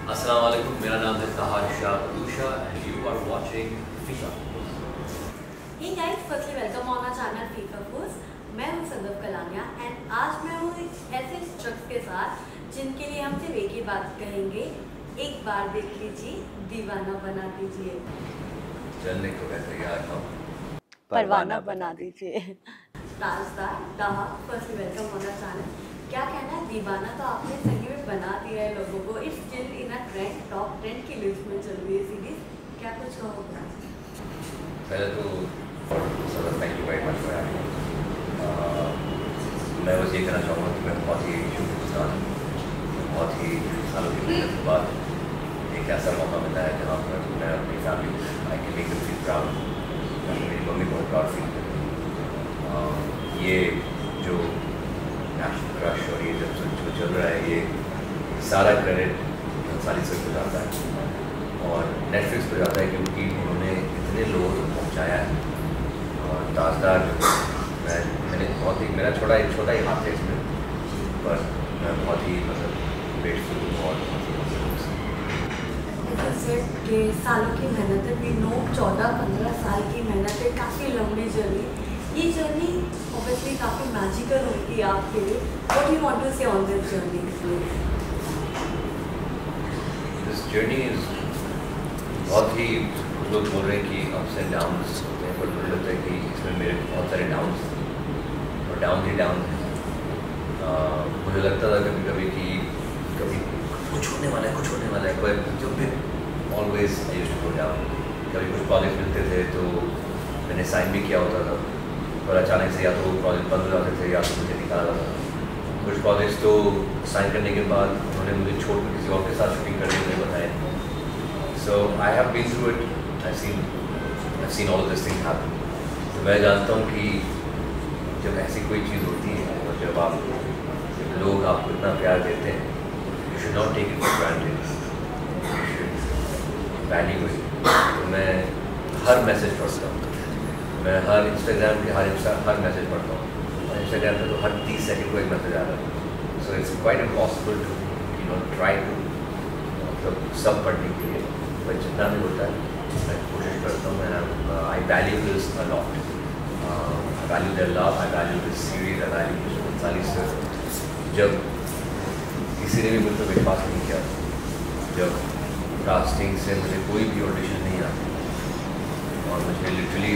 अस्सलाम वालेकुम, मेरा नाम है Taha Shah Usha and you are watching FIFA. Hey guys, firstly welcome on our channel FIFA Foods। मैं हूँ सदफ कलानिया एंड आज मैं हूँ एक ऐसे शख्स के साथ जिनके लिए हम सिर्फ एक ही बात कहेंगे, एक बार देख लीजिए, दीवाना बना दीजिए। चलने को कहते हैं यार, हम परवाना बना दीजिए। Tajdar Taha, firstly welcome on our channel. क्या कहना है, दीवाना तो आपने सही में बना दिया है लोगों को। Is still in a trend, top trend की लिस्ट में चल रही है सीरीज। क्या कुछ कहोगे? पहले तो Sadaf thank you very much for having me. मैं बस ये कहना चाहूँगा कि मैं बहुत ही शुक्रगुजार हूँ, बहुत ही सालों की मेहनत के बाद एक ऐसा मौका मिला है जहाँ पर मैं अपनी family I can make them feel proud. मेरी मम्मी बहुत प्राउड फील करती। ये जो नेशनल क्रश और ये जब जो चल रहा है, ये सारा क्रेडिट सारी सर को जाता है और नेटफ्लिक्स पर जाता है क्योंकि उन्होंने इतने लोगों को पहुँचाया है। और ताजदार मैंने बहुत ही मेरा छोटा ही हाथ है इसमें, पर मैं बहुत ही मतलब ग्रेटफुल हूँ और के सालों की मेहनत है। वी नो 14-15 साल की मेहनत है, काफ़ी लंबी जर्नी। ये जर्नी ऑब्वियसली काफ़ी मैजिकल होगी आपके लिए। What you want to say on this journey? This journey is बहुत ही लोग बोल रहे हैं कि अप्स एंड डाउन्स होते हैं, बट मुझे लगता है कि इसमें मेरे बहुत सारे डाउन्स और डाउन ही डाउन हैं। मुझे लगता था कभी कभी कि कभी कुछ होने वाला है, पर जब भी always I used to go down. कभी कुछ प्रोजेक्ट मिलते थे तो मैंने साइन भी किया होता था, और अचानक से या तो प्रोजेक्ट बंद हो जाते थे या तो मुझे निकाला जाता था। कुछ प्रोजेक्ट्स तो साइन करने के बाद उन्होंने मुझे छोड़ कर किसी और के साथ शूटिंग करने के लिए बताया। So I have been through it, I've seen all of this thing happen। तो मैं जानता हूँ कि जब ऐसी कोई चीज़ होती है और जब लोग आपको इतना प्यार देते हैं, you should not take it for granted, you should value it। तो मैं हर मैसेज पढ़ता हूँ, मैं हर इंस्टाग्राम के हर मैसेज पढ़ता हूँ, और इंस्टाग्राम पे तो हर 30 सेकंड को एक मैसेज आ रहा है। So it's quite impossible to try to मतलब सब पढ़ने के लिए, पर जितना भी होता है मैं कोशिश करता हूँ। मैं I value this a lot, I value their love, I value this series, I value this sorry sir. जब किसी ने भी मुझ पर विश्वास नहीं किया, जब कास्टिंग से मुझे कोई भी ऑडिशन नहीं आती और मुझे लिटरली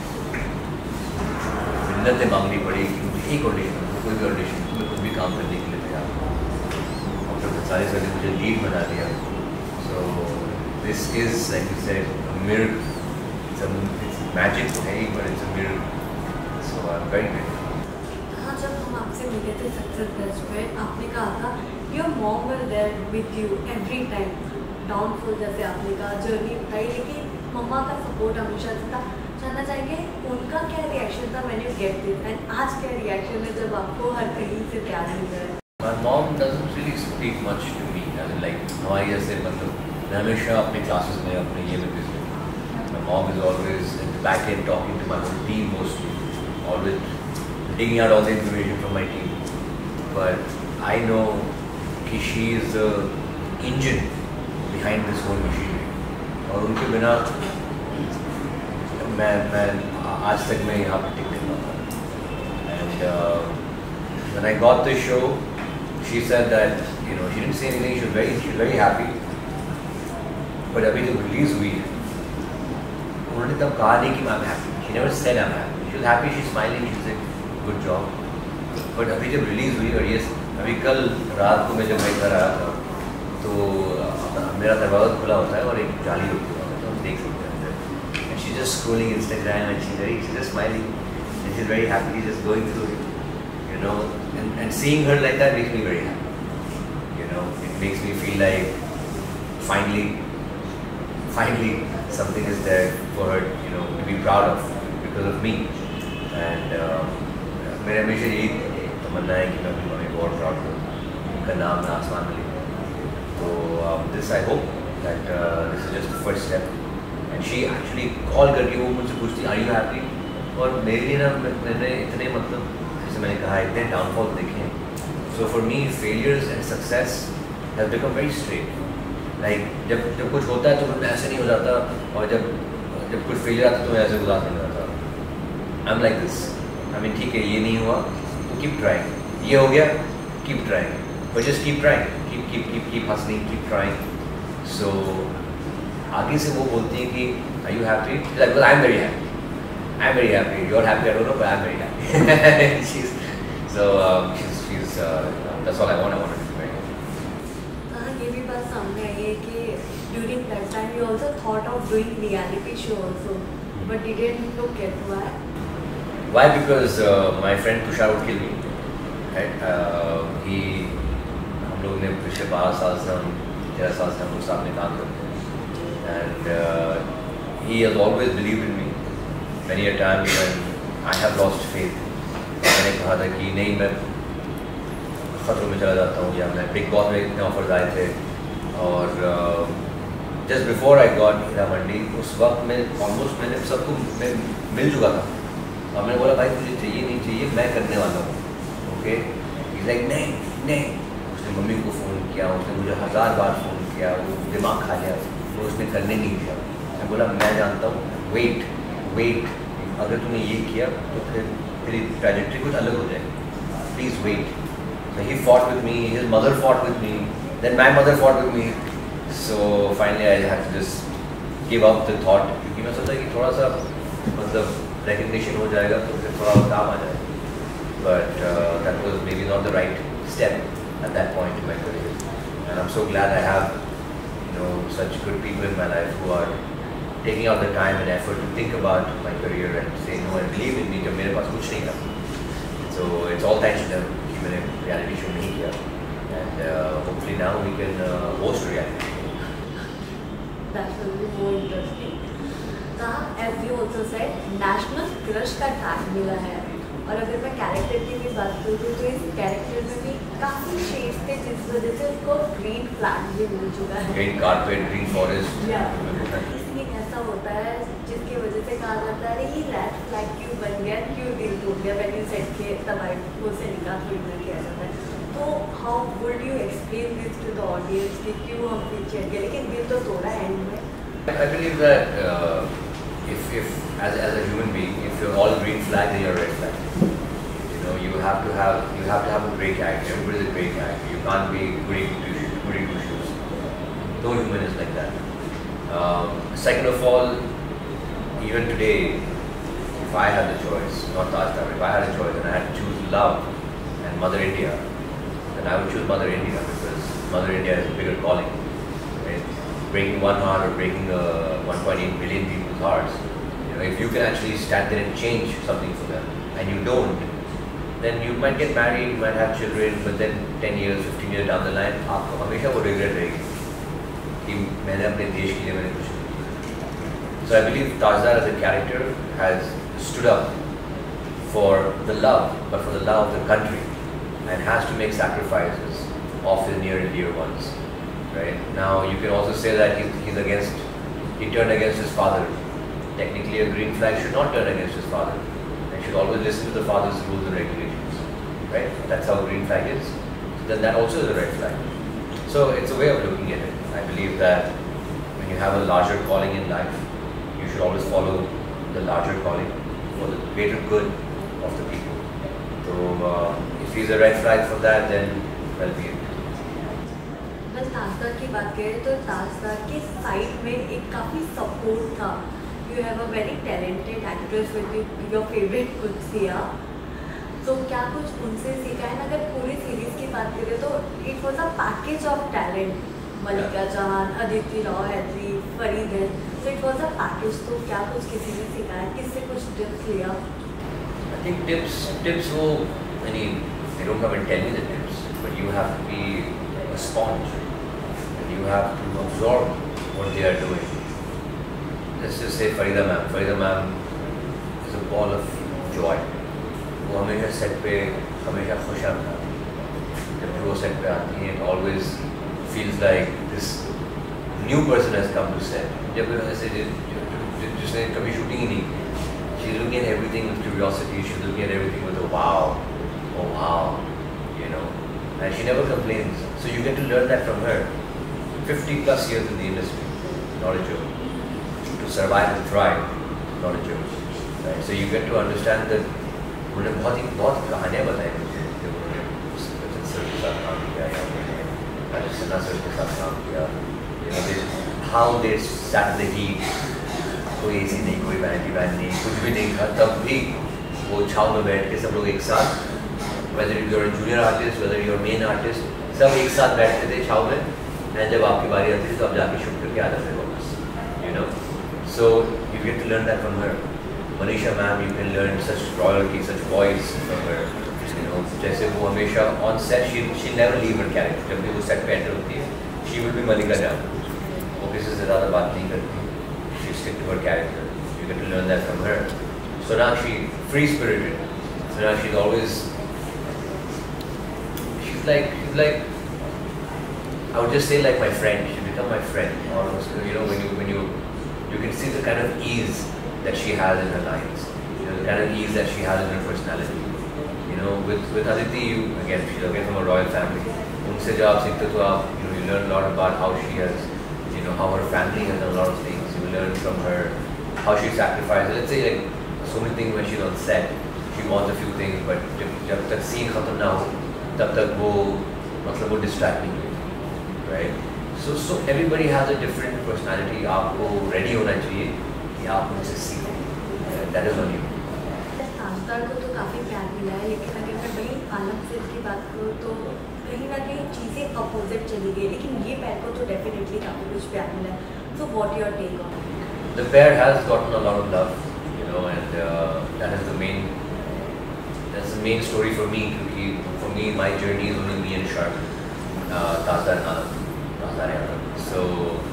मिन्नतें मांगनी पड़ी कि मुझे एक ऑडिशन, कोई भी ऑडिशन में कुछ भी काम करने के लिए तैयार, और फिर सारी सर ने मुझे लीड बना दिया। So this is like you said miracle, it's magic to me, but it's a miracle, so I'm very grateful। हाँ, जब हम आपसे मिले थे सक्सेस बेस्ट पे, आपने कहा था your mom will there with you every time. Downfall जैसे आपने कहा, जर्नी बताई, लेकिन मम्मा का सपोर्ट हमेशा से था। जानना चाहेंगे उनका क्या रिएक्शन था when you get this, and आज क्या रिएक्शन है जब आपको हर कहीं से प्यार मिल रहा है? My mom doesn't really speak much to me, I mean like हमारी जैसे मतलब मैं हमेशा अपने क्लासेस में अपने ये में busy. My mom is always in the back end talking to my whole team mostly, always digging out all the information from my team. But I know कि she is the engine behind this whole machinery, और उनके बिना मैं आज तक मैं यहाँ पे टिक नहीं पाता। And when I got this show, she said that she didn't say anything. She was very happy. But अभी जब रिलीज हुई है, उन्होंने तब कहा नहीं कि I'm happy. She never said I'm happy. She was happy. She's smiling. She said good job. But अभी जब रिलीज हुई, और ये अभी कल रात को मैं जब मैं घर आया था तो मेरा दरवाज़ा खुला होता है और एक जाली रुकी हुआ है, तो हम देख सकते हैं अंदर। And she's just scrolling Instagram and she's just smiling and she's very happy, just going through it, and seeing her like that makes me very happy. It makes me feel like finally something is there for her, to be proud of because of me। And मेरे हमेशा यही तमन्ना है कि मैं अपनी mummy को और proud करूँ, उनका नाम मैं आसमान में लिखूँ। तो this I hope that this is just the first step. And she actually call करके वो मुझसे पूछती आर यू हैप्पी, और मेरे लिए ना मैंने इतने मतलब जैसे मैंने कहा इतने डाउनफॉल देखे हैं। So for me failures and success have become very straight. Like जब जब कुछ होता है तो मैं ऐसे नहीं हो जाता, और जब जब कुछ फेलियर आता है तो मैं ऐसे उदास नहीं हो जाता। I am like this, I mean ठीक है ये नहीं हुआ तो कीप ट्राइंग, ये हो गया keep trying, but just keep trying, keep hustling, keep trying. So आगे से वो बोलती है कि are you happy, like I am very happy, I am very happy, you are happy I don't know but I am very happy. she's that's all I want to be very happy। हाँ, ये भी बात सामने आई है कि during that time you also thought of doing reality show also, but didn't look at why? Why? Because my friend Tushar would kill me, right? हम लोग ने पिछले 12 साल से 13 साल से हम लोग साथ में काम करते हैं, and he has always believed in me many a times when I have lost faith। मैंने कहा था कि नहीं मैं ख़तरों में चला जाता हूँ, या मैं बिग बॉस में इतने ऑफर्स आए थे, और just before I got Heera Mandi उस वक्त में ऑलमोस्ट मैंने सबको मैं मिल चुका था, और मैंने बोला भाई तुझे चाहिए नहीं चाहिए मैं करने वाला हूँ, ओके। इज़ लाइक नहीं नहीं, उसने मम्मी को फ़ोन किया, उसने मुझे 1000 बार फ़ोन किया, वो दिमाग खा लिया, वो उसने करने नहीं दिया। मैं बोला मैं जानता हूँ, वेट वेट, अगर तूने ये किया तो फिर तेरी ट्रैजेक्टरी कुछ अलग हो जाएगी, please wait. So he fought with me, his mother fought with me, then my mother fought with me, so finally I had to just give up the thought, क्योंकि मैं सोचा कि थोड़ा सा मतलब recognition हो जाएगा तो फिर थोड़ा काम आ जाएगा, but that was maybe not the right step at that point in my career, and I'm so glad I have such good people in my life who are taking out the time and effort to think about my career and say no and believe in me जब मेरे पास कुछ नहीं था। So it's all thanks to them कि मैंने reality show नहीं किया, and hopefully now we can host a reality show। That will be more interesting। As you also said, national crush का tag मिला है, और अगर मैं कैरेक्टर की भी बात करूँ तो इस कैरेक्टर में भी काफ़ी शेड्स थे जिस वजह से उसको ग्रीन फ्लैग भी मिल चुका है। Green carpet, green forest। इसलिए ऐसा होता है जिसकी वजह से कहा जाता है ये रेड फ्लैग क्यों बन गया, क्यों दिल टूट गया, व्हेन यू सेड के तब उसे निकाह थोड़ी ना किया जाता है। तो how would you explain this to the audience कि क्यों हम पीछे हट गए, लेकिन दिल तो तोड़ा एंड में। I believe that if as a human being, if you're all green flag, then you're red flag। You have to have a great character. Everybody's a great character. You can't be goody two shoes. No human is like that। Second of all, even today, if I had the choice, not Taj Thakur, if I had a choice and I had to choose love and Mother India, then I would choose Mother India, because Mother India is a bigger calling, right? Breaking one heart or breaking 1.8 billion people's hearts. If you can actually stand there and change something for them, and you don't, then you might get married, you might have children, but then 10 years, 15 years down the line, आपको हमेशा वो regret रहेगी कि मैंने अपने देश के लिए मैंने कुछ नहीं किया। So I believe Tajdaar as a character has stood up for the love, but for the love of the country, and has to make sacrifices of his near and dear ones. Right now, you can also say that he turned against his father. Technically, a green flag should not turn against his father. He should always listen to the father's rules and regulations. Right? That's how a green flag is. So then that also is a red flag. So it's a way of looking at it. I believe that when you have a larger calling in life, you should always follow the larger calling for the greater good of the people. So if he's a red flag for that, then well be it। ताजदार की बात करें तो ताजदार के side में एक काफ़ी support था। You have a very talented actress with your favourite कुत्सिया, तो क्या कुछ उनसे सीखा है? अगर पूरी सीरीज की बात करें तो it was a package of talent, Malika Jahan, Aditi Rao, Hydari, Farid है, so it was a package. तो क्या कुछ किसी ने सिखाया, किससे कुछ टिप्स लिया? I think tips वो they don't come and tell me the tips, but you have to be a sponge and you have to absorb what they are doing। Let's just say Farida ma'am is a ball of joy। वो हमेशा set पे हमेशा खुश आता है। जब वो set पे आती है, it always feels like this new person has come to set। जब ऐसे जिसने कभी शूटिंग ही नहीं की, she's looking at everything with curiosity, she's looking at everything with a wow, oh wow, and she never complains, so you get to learn that from her। 50 plus years in the industry, not a joke. To survive and thrive, not a joke. Right? So you get to understand that उन्होंने बहुत कहानियाँ बताई मुझे जब उन्होंने Sachin sir के साथ काम किया या उन्होंने राजेश खन्ना सर के साथ काम किया, how they sat the heat, कोई एसी नहीं, कोई वैनिटी वैन नहीं, कुछ भी नहीं था, तब भी वो छाव में बैठ के सब लोग एक साथ, whether you're a junior artist, whether you're a main artist, सब एक साथ बैठते थे छाव में, और जब आपकी बारी आती थी तो आप जाके शूट करके आ जाते थे वापस, you know. So you get to learn that from her. Manisha ma'am, you can learn such royalty, such voice from her. You know, जैसे वो हमेशा on set, she never leave her character. जब भी वो set पे enter होती है, she will be Malika Jam. वो किसी से ज़्यादा बात नहीं करती. She stick to her character. You get to learn that from her. So now she free spirited. So now she's always, she's like, I would just say like my friend. She become my friend almost. You know, when you can see the kind of ease that she has in her lines. You know, the kind of ease that she has in her personality. You know, with Aditi, she's again from a royal family. उनसे जब आप सीखते हो तो आप, you learn a lot about how she has, you know, how her family has done a lot of things. You learn from her how she sacrifices. Let's say like so many things when she's on set, she wants a few things, but जब तक scene खत्म ना हो, तब तक वो मतलब वो distract नहीं होती, right? So everybody has a different personality. आपको ready होना चाहिए कि आप उनसे सीखो. That is on you. ताजदार को तो काफ़ी प्यार मिला है, लेकिन अगर मैं वही आलम सेठ की बात करूँ तो कहीं ना कहीं चीज़ें अपोजिट चली गई, लेकिन ये पैर को तो डेफिनेटली काफ़ी कुछ प्यार मिला है. So what your take on it? The pair has gotten a lot of love, you know, and that is the main. That's the main story for me. Because for me, my journey is only me and Sharmin, Tazdar and Anand. So,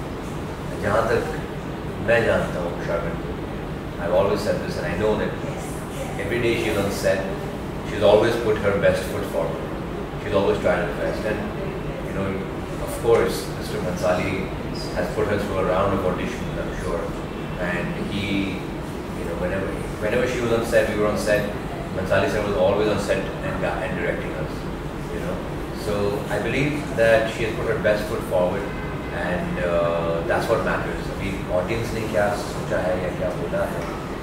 जहाँ तक मैं जानता हूँ Sharmin, I've always said this, and I know that every day she's on set, she's always put her best foot forward. She's always tried her best, and you know, of course, Mr. Bhansali has put her through a round of auditions, I'm sure. And he, you know, whenever she was on set, we were on set. Bhansali sir was always on set and directing us, you know. So I believe that she has put her best foot forward, and that's what matters. अभी audience ने क्या सोचा है या क्या बोला है,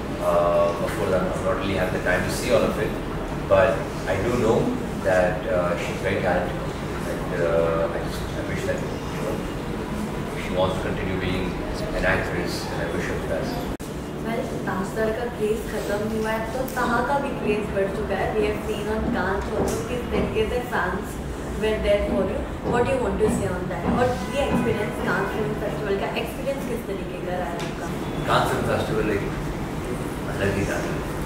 of course I'm not really having the time to see all of it, but I do know that she's very talented, and I wish that, you know, she wants to continue being an actress, and I wish her the best. Well, ताजदार का craze खत्म हुआ है तो ताहा का भी craze बढ़ चुका है. We have seen on Cannes also किस तरीके से fans were there for you. What do you want to say on that? और ये experience Cannes Film Festival का experience किस तरीके का रहा है आपका? Cannes Film Festival एक अलग ही था.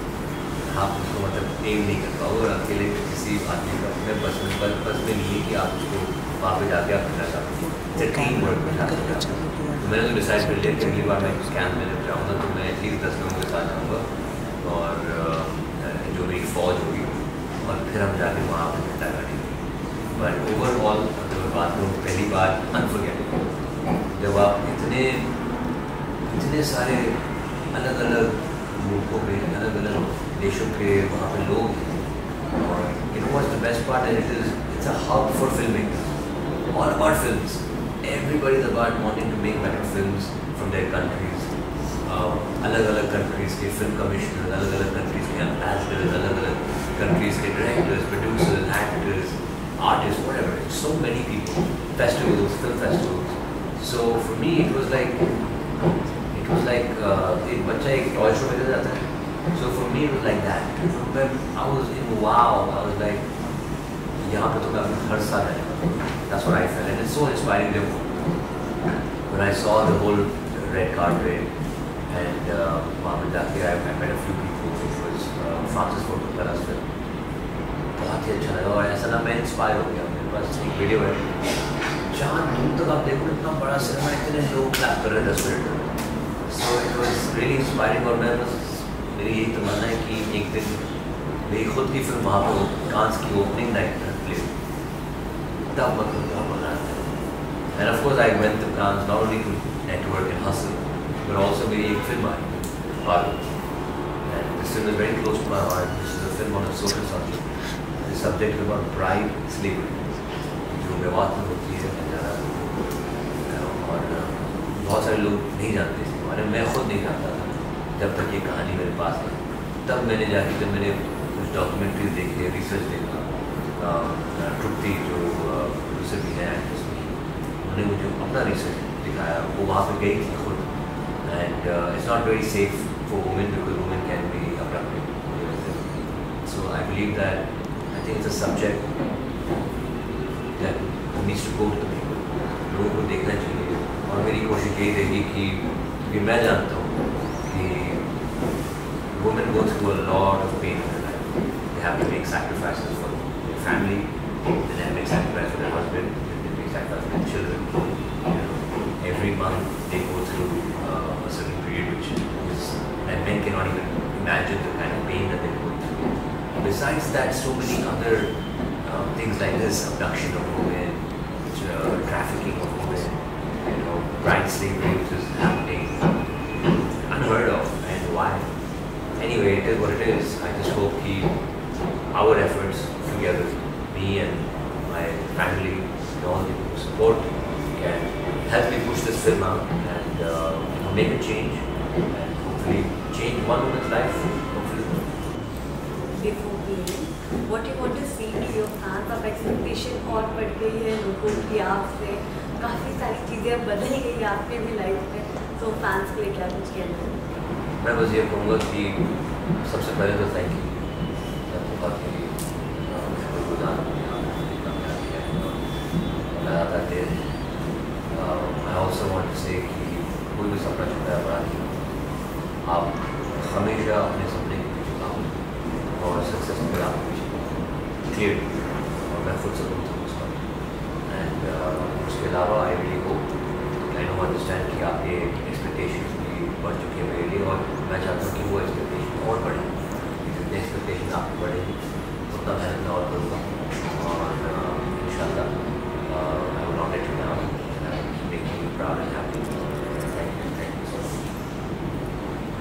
आप उसको मतलब एम नहीं कर पाओगे, और अकेले किसी आदमी का अपने बस में नहीं है कि आप उसको वहाँ पे जाके आप करना चाहते हैं. टीम वर्क में जाते हैं. मैंने तो डिसाइड कर लिया कि अगली बार मैं कैंप में जब जाऊँगा तो मैं एटलीस्ट 10 लोगों के साथ जाऊँगा, और जो मेरी फौज होगी, और फिर हम जाके वहाँ पर घंटा गाड़ेंगे. बट ओवरऑल अगर बात करूँ, पहली बार अनफॉरगेटेबल, जब आप इतने सारे अलग अलग मुल्कों के, अलग अलग देशों के वहाँ पे लोग, और it was the best part, and it's a hub for filming, all about films. Everybody is about wanting to make better films from their countries. अलग-अलग countries के film commissioners, अलग-अलग countries के ambassadors, अलग-अलग countries के directors, producers, actors, artists, whatever. So many people. Festivals, film festivals. So for me, it was like एक बच्चा एक toy show में जाता है. So for me, it was like that. When I was in wow, I was like, यहाँ पे तो मैं अपने हर साल आया. That's what I felt, and it's so inspiring. When I saw the whole red carpet, and वहाँ पे जाके I met a few people, which was Francis Ford Coppola's film. बहुत ही अच्छा लगा, और ऐसा ना मैं इंस्पायर हो गया. मेरे पास एक वीडियो है, जहाँ दूर तक आप देखो इतना बड़ा सिनेमा, इतने लोग क्लैप कर रहे हैं 10 मिनट में. So it was really inspiring, और मैं बस मेरी यही तमन्ना है कि एक दिन मेरी खुद की फिल्म वहाँ पे कांस की ओपनिंग नाइट प्ले तब मतलब बना. And of course I went to Cannes not only to network and hustle, but also मेरी एक फिल्म आई Paru, and this film is very close to my heart. This is a film on a social subject. The subject is about bride slavery, जो विवाह में होती है. सारे लोग नहीं जानते इसके बारे में, मैं खुद नहीं जानता था जब तक ये कहानी मेरे पास आई। तब मैंने जाके जब मैंने कुछ डॉक्यूमेंट्रीज देखी, रिसर्च देखा, ट्रुप्ति जो प्रोड्यूसर भी हैं उसमें, उन्होंने मुझे अपना रिसर्च दिखाया, वो वहाँ पे गई थी खुद। And it's not very safe for women because women can be abducted। So I believe that I think it's a subject that needs to go to the people, लोगों को देखना चाहिए। और मेरी कोशिश यही रहेगी कि मैं जानता हूँ कि women go through a lot of pain in their life. They have to make sacrifices for their family, they have to make sacrifices for their husband, they make sacrifices for their children. You know, every month they go through a certain period which is that men cannot even imagine the kind of pain that they go through. Besides that, so many other things like this, abduction of women, trafficking of women, you know, bride slavery which is happening, unheard of, and why? Anyway, it is what it is. I just hope that our efforts together, me and my family and all the people who support, can help me push this film out and make a change and hopefully change one woman's life. Hopefully. Before we end, what you want to say to your fans? अब expectation और बढ़ गई है लोगों की आपसे, काफ़ी सारी चीज़ें बदल गई है आपके भी लाइफ में, तो फैंस के लिए क्या कुछ कहना है? मैं बस ये कहूँगा कि सबसे पहले तो थैंक यू, मैं बहुत ही शुक्रगुजार हूँ लगातार दे। I also want to say कि कोई भी सपना छोटा है बड़ा नहीं, आप हमेशा अपने सपने के पीछे काम और सक्सेस में आप पीछे क्लियर, और मैं खुद से बोलता हूँ उसका। एंड उसके अलावा I really hope, I know understand कि आपके एक्सपेक्टेशंस बढ़ चुकी है मेरे लिए, और मैं चाहता हूँ कि वो एक्सपेक्टेशन और बढ़े। जितने एक्सपेक्टेशन आपकी बढ़ेगी उतना मेहनत मैं और करूँगा।